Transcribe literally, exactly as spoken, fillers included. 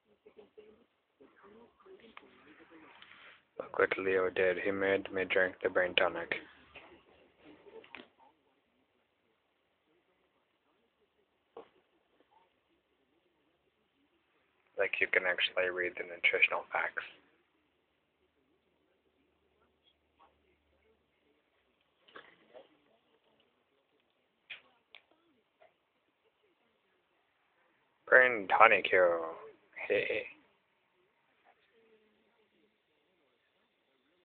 Look what Leo did. He made me drink the brain tonic. Like you can actually read the nutritional facts. Brain tonic, yo. Hey.